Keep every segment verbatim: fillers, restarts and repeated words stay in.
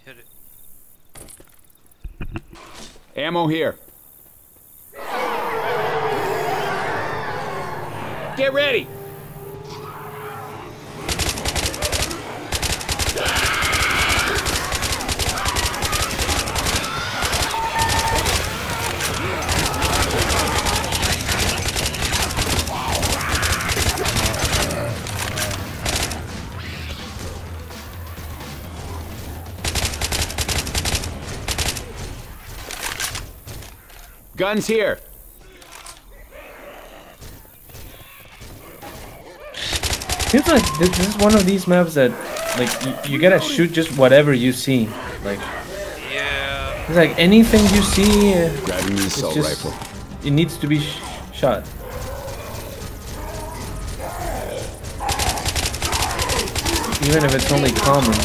hit it. Ammo here. Get ready. Guns here. Seems like this is one of these maps that, like, you, you gotta shoot just whatever you see. Like, yeah. It's like anything you see. Uh, Grabbing the assault just, rifle. It needs to be sh shot. Even if it's only common.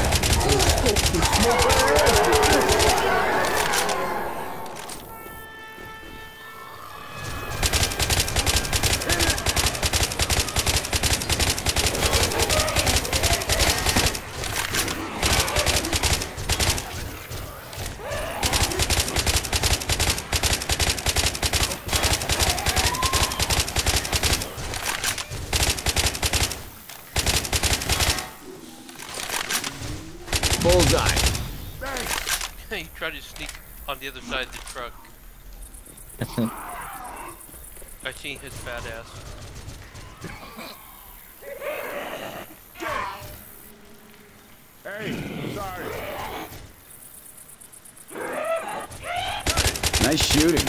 Bullseye. He tried to sneak on the other side of the truck. I seen his fat ass. Hey, sorry. Nice shooting.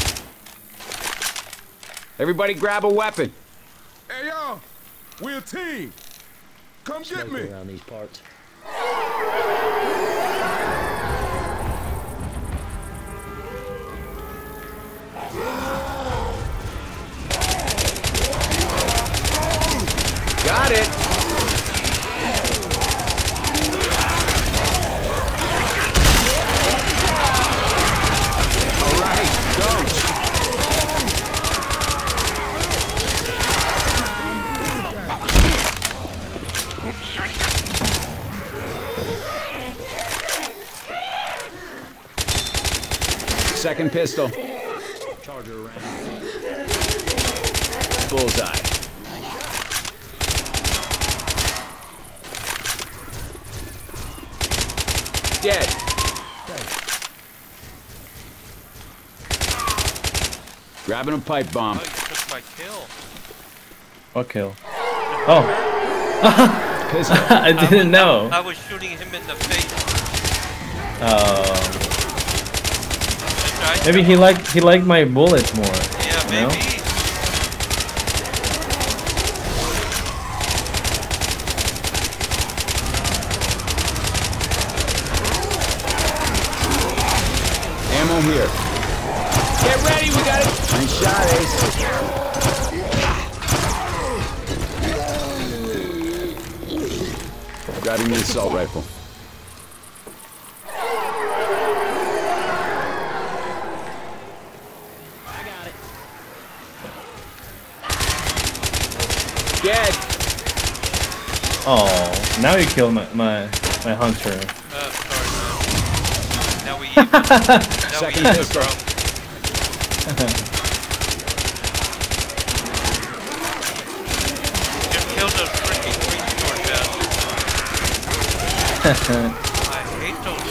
Everybody grab a weapon. Hey, y'all. We're a team. Come get me. Around these parts. Got it. All right, go. Second pistol. Charger around. Bullseye. Dead. Grabbing a pipe bomb. Oh, you took my kill. What kill? Oh. Pistol. I didn't I was, know. I, I was shooting him in the face. Oh. I tried Maybe to- he liked he liked my bullets more. Yeah, you know? maybe. Ammo here. Get ready, we got it. Nice shot, Ace. Grabbing the assault rifle. Dead. Oh, now you killed my my, my hunter. Uh, sorry, man. Now we even. Now Second we even, pistol. bro. Just killed those freaking green sword bastards. I hate those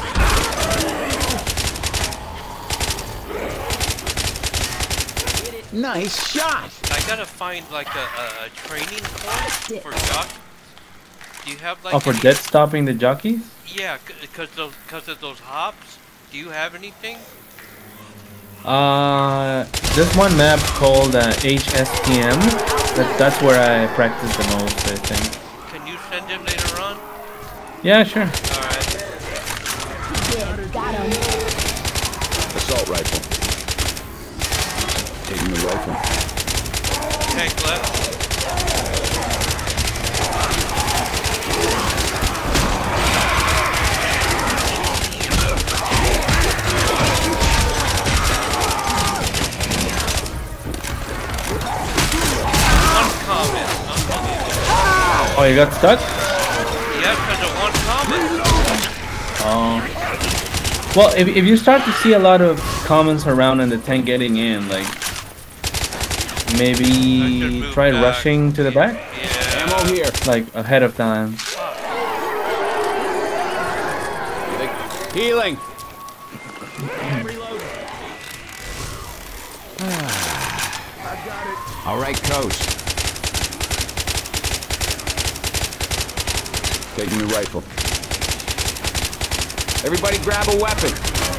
things. Nice shot. I gotta find like a, a, a training course for jock. Do you have like? Oh, for any- dead stopping the jockeys? Yeah, because those because of those hops. Do you have anything? Uh, there's one map called uh, H S T M. That, that's where I practice the most, I think. Can you send it later on? Yeah, sure. All right. Assault rifle. Taking the rifle. Tank left. Uncommon. Unbelievable. Oh, you got stuck? Yeah, because of one comment. Oh. Well, if, if you start to see a lot of comments around in the tank getting in, like maybe try back. rushing to the back, Yeah. Ammo here. like ahead of time. Healing. All right, coach. Taking the rifle. Everybody grab a weapon.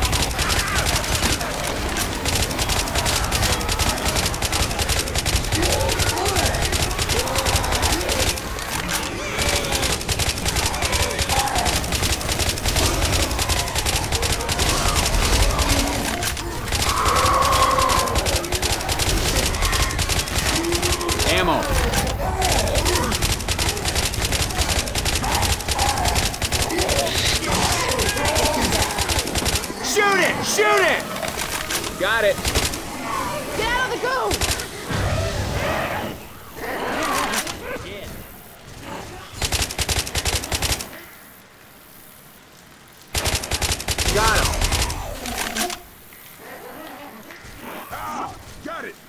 Ammo. Shoot it! Shoot it! Got it. Get out of the go! Got him. Got it.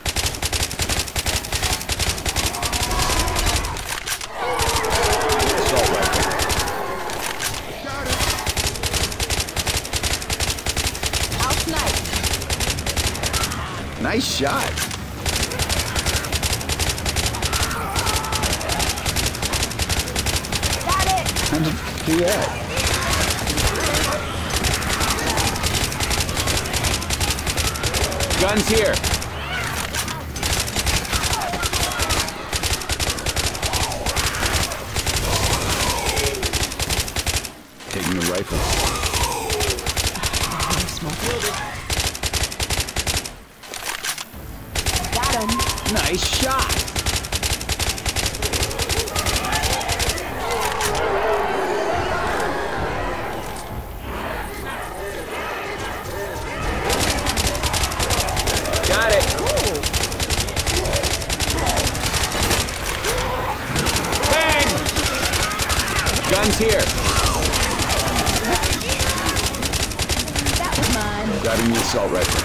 Assault rifle. Got it. I'll snipe. Nice shot. Got it! How'd you do that? Guns here. Taking the rifle. Got him. Nice shot. Got it. Bang! Guns here. That was mine. Grabbing the assault rifle.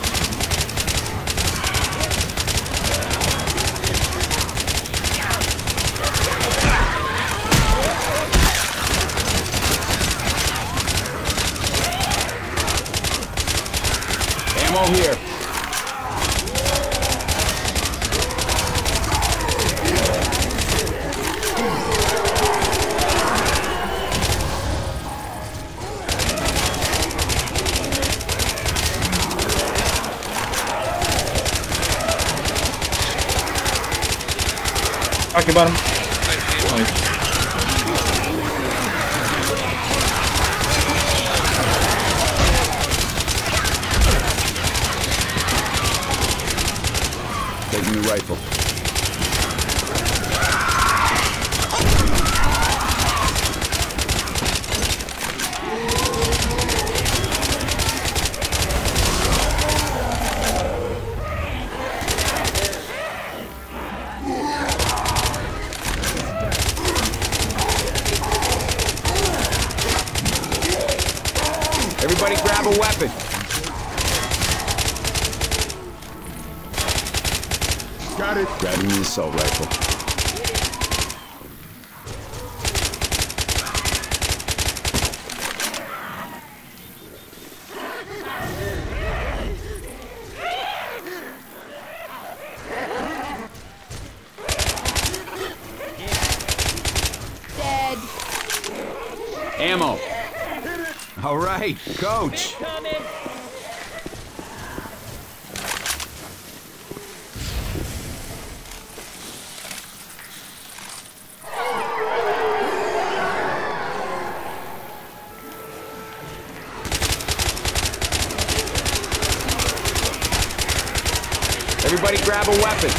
Ammo here. Rocky bottom. Wait, Nice. Taking the rifle. Everybody grab a weapon. Got it. Grabbing the assault rifle. Dead. Ammo. All right, coach. Everybody grab a weapon.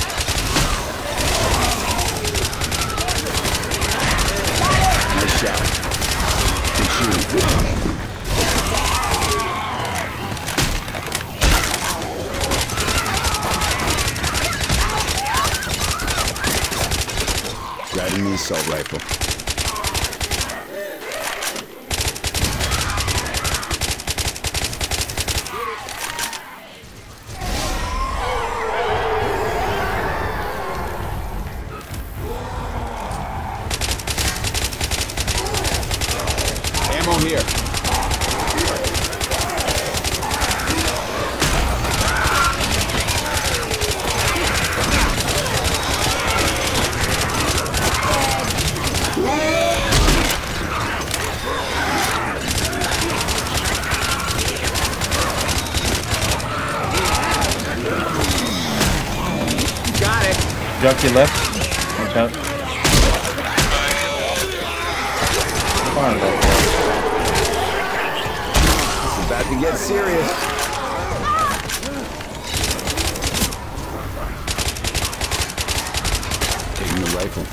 Nice shot. Good shooting. Grabbing the assault rifle. Ammo here. Got it. Jockey left. Watch out. Come on, guys. It's about to get serious. Taking the rifle.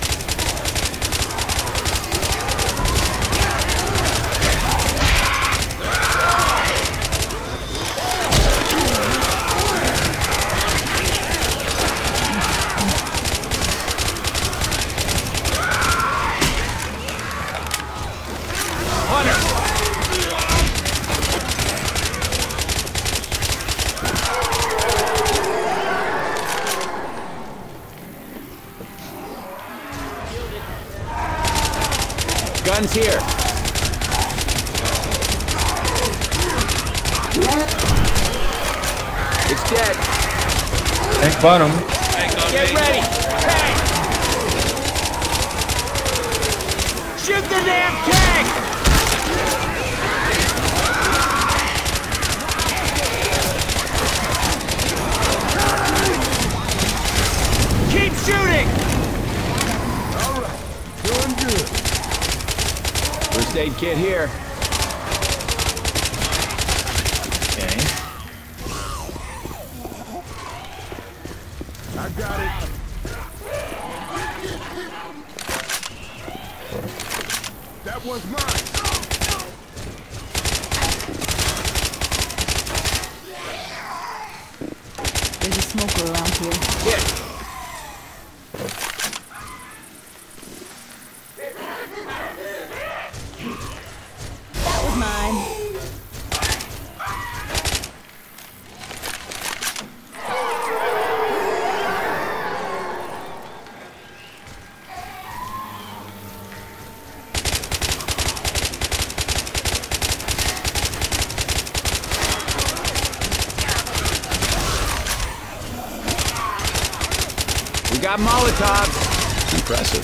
Guns here. It's dead. Tank bottom. Tank on Get me. ready. Tank. Shoot the damn tank. Keep shooting. All right. Doing good. First aid kit here. Okay. I got it. That one's mine. There's a smoker around here. Hit. That was mine. We got Molotovs. Impressive.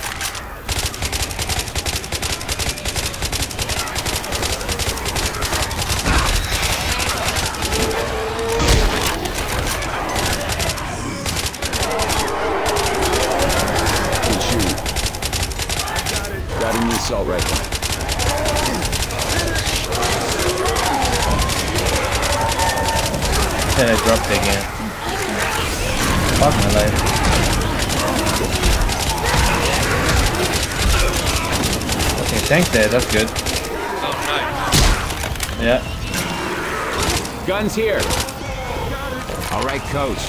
Good shooting. Got an assault rifle. Then I dropped again. Fuck my life. Okay, tank dead, that's good. Oh, nice. Yeah. Guns here. All right, coach.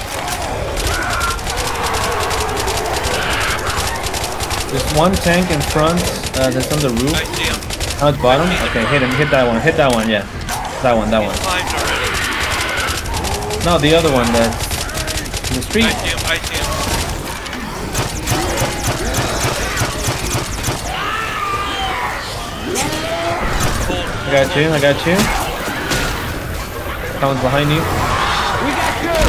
There's one tank in front uh, that's on the roof. I see him. Oh, it's bottom? Okay, hit him, hit that one, hit that one, yeah. That one, that one. Climbed already. No, the other one that's in the street. I see him. I see him. Cool. I got you, I got you. Someone's behind you. We got two.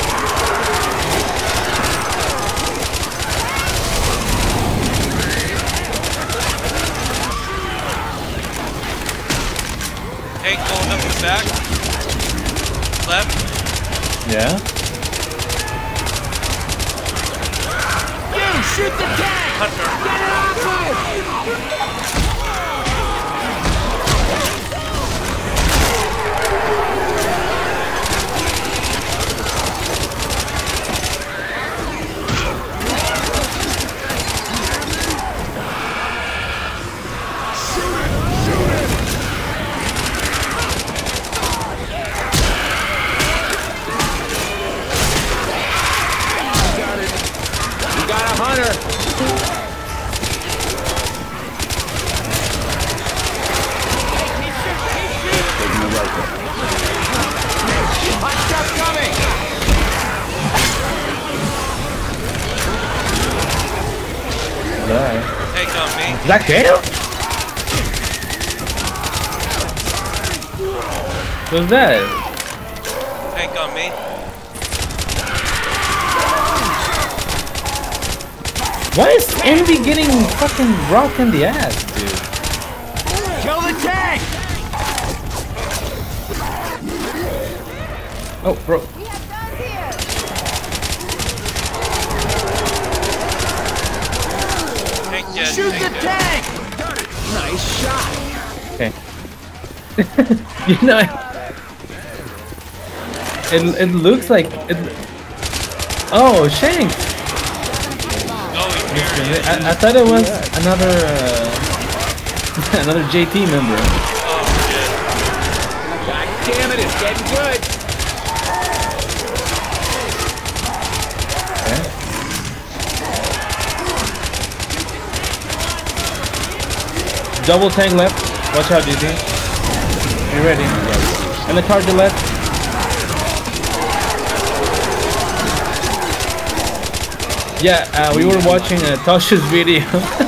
Tank going up the back. Left. Yeah. You shoot the tank. Hunter. Get it off We got a hunter. Taking the rifle. Hot stuff coming. Yeah. Tank on me. Is that Kato? What's that? Tank on me. Why is Envy getting fucking rocked in the ass, dude? Kill the tank! Oh, bro. Tank dead. Shoot tank the dead. tank! Nice shot. Okay. You know, it it looks like it. Oh, Shank! Oh, he's buried. I, I thought it was another uh, another J T member. Oh, shit. God damn it, it's getting good. Okay. Double tank left. Watch out, J T. You ready? And the charger left. Yeah, uh, we were watching uh, Tasha's video.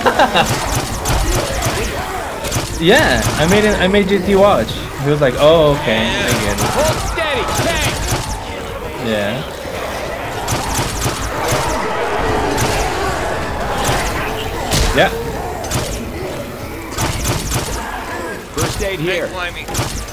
Yeah, I made it. I made J T watch. He was like, "Oh, okay, I get it." Hold steady, tank! Yeah. Yeah. First aid here. Tank climbing.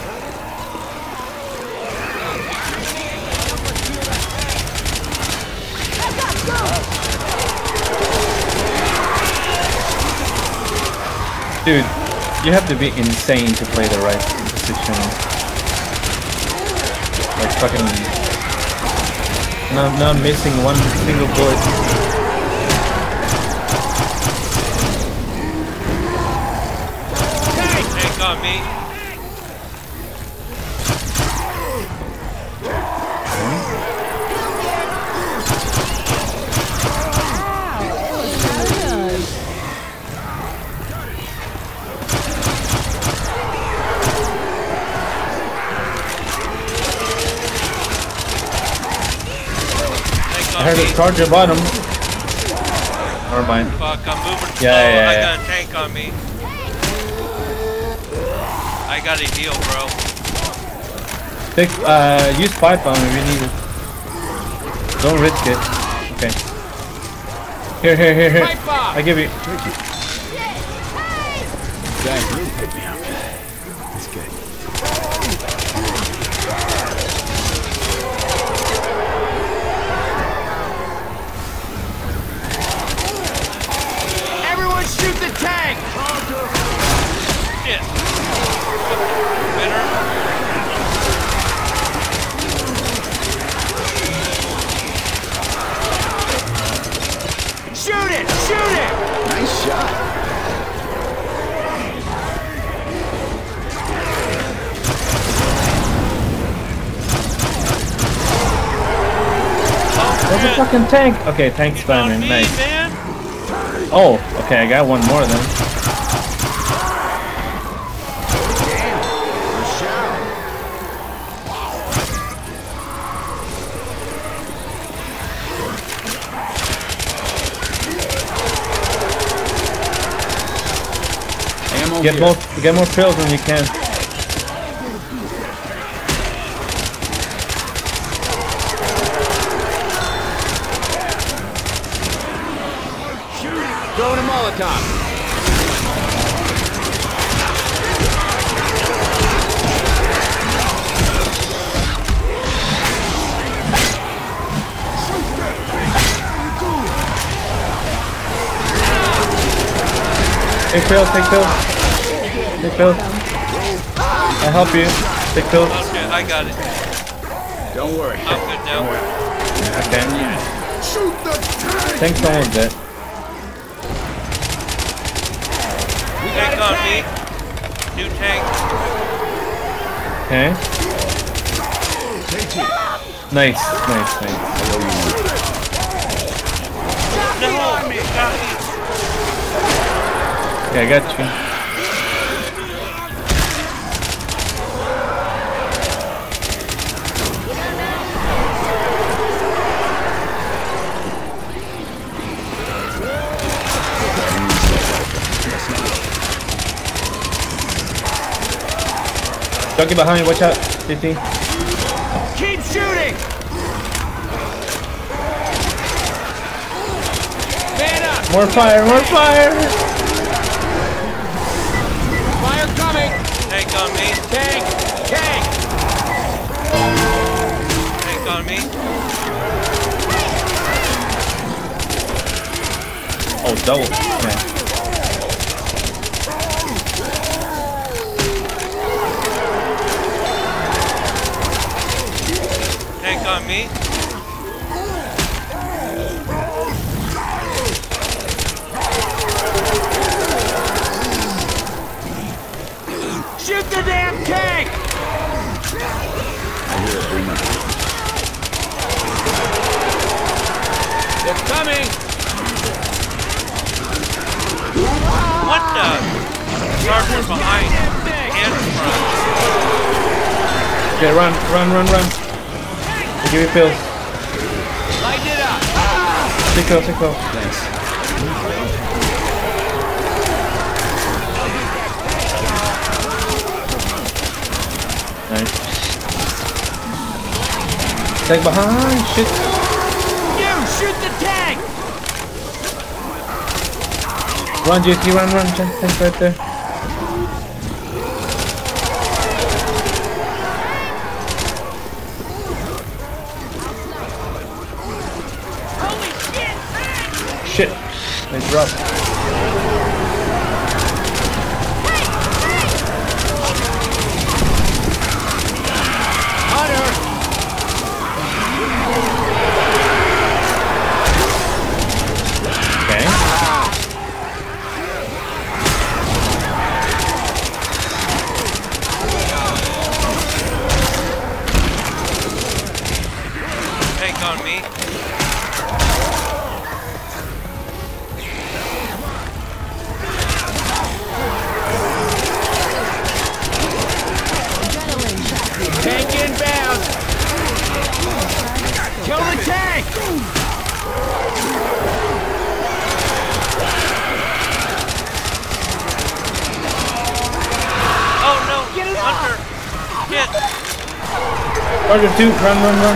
Dude, you have to be insane to play the right position. Like fucking not, not missing one single bullet. Tank on me. Tank I on heard me. a charger bottom. Never mind. Fuck, I'm moving slow. Yeah, yeah, I yeah. got a tank on me. I got a heal, bro. Take, uh, use pipe bomb if you need it. Don't risk it. Okay. Here, here, here, here. Pipe bomb! I give you. Thank you. Pick me up. That's good. Everyone shoot the tank! Shit. Better. Shoot it! Shoot it! Nice shot. There's a fucking tank. Okay, tank On spamming. me, Nice. man. Oh, okay, I got one more then. Ammo Get here. more, get more pills when you can. Throwing a Molotov. Take pills, take pills. Take pills. I'll help you. Take pills. Okay, I got it. Don't worry. I'm good now. Okay. Shoot the tank! Tank's almost dead. Tank on me. New tank. Okay. Nice, nice, nice. No, got me. Okay, I got you. Jockey behind, watch out. fifteen. Keep shooting! Man up! More fire, more fire! Fire coming! Tank on me. Tank! Tank! Tank on me. Oh, double. Man. Tank on me. Shoot the damn tank! They're coming! What the? Charger behind and front. Okay, run, run, run, run. I'll give you pills. Light it up! Take pills, take pills. Thanks. Nice. Tank behind, shit. You shoot the tank! Run, J T, run, run. Tank right there. Holy shit! Shit. Nice drop. Hunter! Okay. Tank on me. Tank inbound! Kill the tank! Oh no! Get it Hunter! Get! Charger two, run, run, run.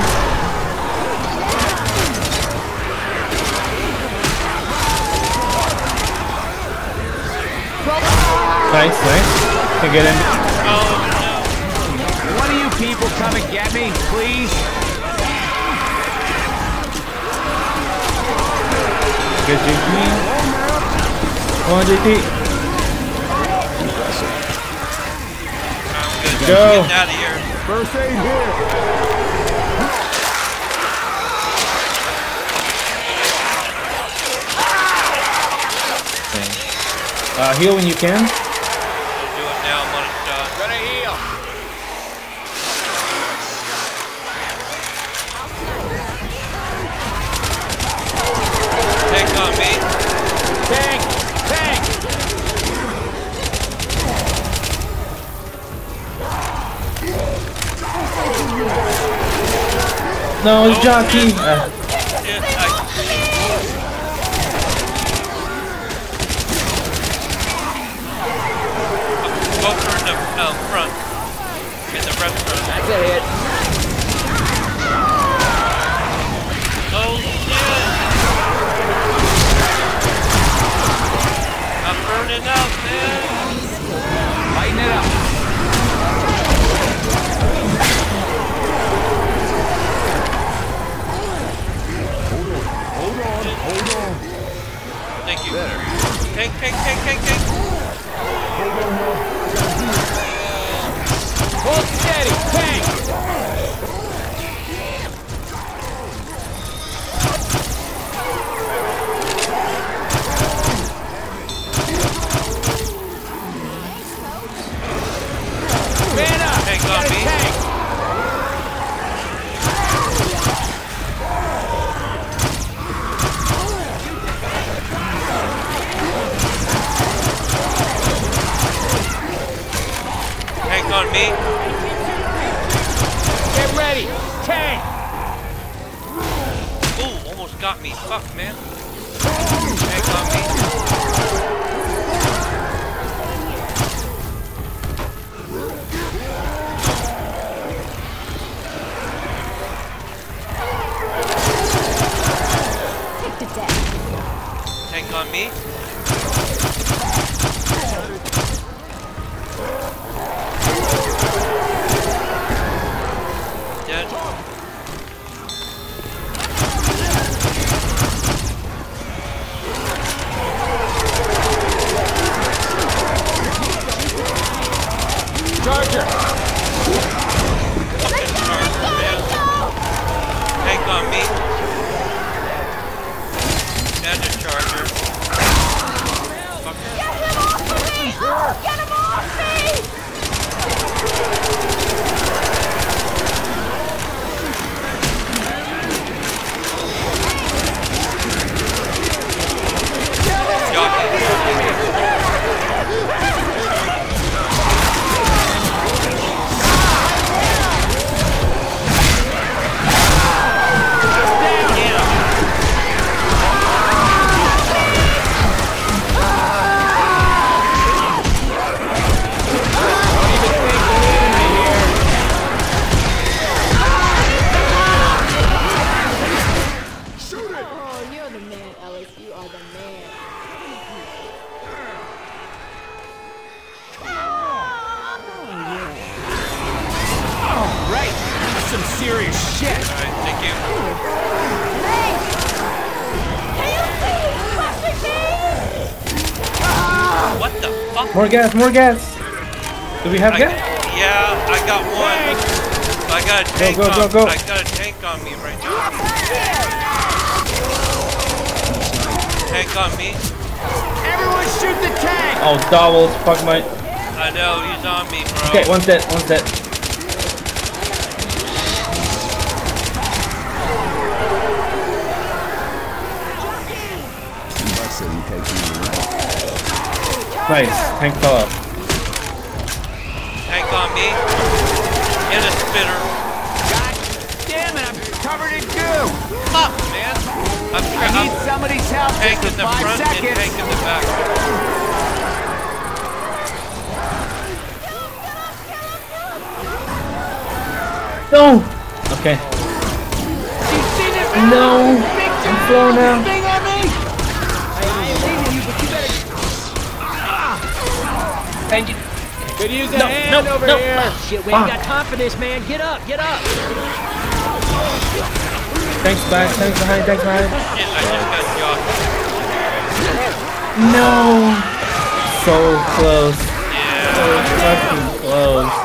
Nice, nice. Can get in. Oh One of you people come and get me, please? Get J T. Come on, J T. no! I'm good. Go. Get out of here. First aid here. Uh, heal when you can. I'll do it now. I'm on a shot. Gonna heal. Tank on me. Tank! Tank! No, it's Jockey. Uh, Shit, I... Go for the uh, front. In the restaurant. That's a hit. Oh shit! I'm burning up, man! Lighten it up. Hold on, hold on. Thank you. Tank, tank, tank, tank, tank! Hold steady. Tank! Man up! Tank Got on a me. tank! Tank on me. Get ready! Tank! Ooh, almost got me. Fuck, man. Tank on me. Charger! Fucking charger, man. Tank on me. And a charger. Fucker. Get him off me! Serious shit. Alright, thank you. What the fuck? More gas, more gas. Do we have I, gas? Yeah, I got one. I got a tank go, go, on go, go. I got a tank on me right now. Tank on me. Everyone shoot the tank! Oh, doubles. Fuck my. I know, he's on me, bro. Okay, one's dead, one's dead. Nice, tank fell off. Tank on me. And a spitter. God damn it, I'm covered in goo! Fuck, man. I'm, I need I'm somebody's help tank just in for the five front seconds. and tank in the back. No! Okay. No! I'm slow now. Thank you. Could use a No, hand no, over no. here. Shit, we ain't got time for this, man. Get up, get up. Thanks, back. Thanks behind. Thanks behind. Shit, I just got jocked. No. So close. Yeah. So fucking close.